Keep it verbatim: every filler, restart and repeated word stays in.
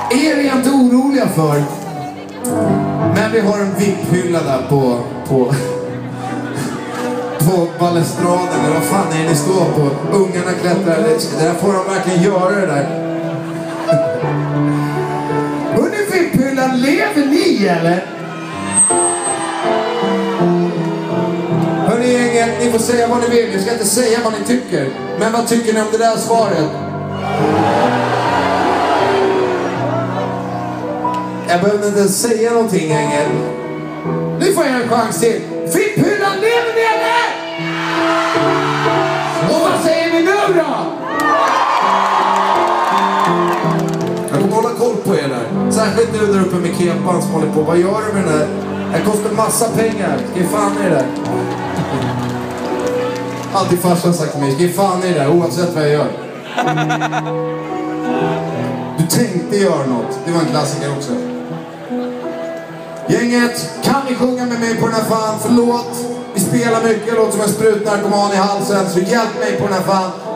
är vi inte oroliga för. Men vi har en vipphylla där på på på balustraden, eller vad fan är det ni står på? Ungarna klättrar, det där får de verkligen göra det där. Hörrni, vipphyllan, lever ni eller? Hörrni gänget, ni får säga vad ni vill. Jag ska inte säga vad ni tycker. Men vad tycker ni om det där svaret? Jag behöver inte säga någonting gänget. Nu får jag en chans till. Vipphyllan, lever ni eller? Och vad säger ni nu då? Jag kommer hålla koll på er där. Särskilt nu där uppe med kepan som håller på. Vad gör du med den där? Det kostar massa pengar. Ska fan i det? Alltid farsan sagt till mig. Ska fan i det oavsett vad jag gör. Du tänkte göra något. Det var en klassiker också. Gänget, kan ni sjunga med mig på den här fan? Förlåt. Vi spelar mycket. Jag låter som en sprutnarkoman i halsen. Så hjälp mig på den här fan.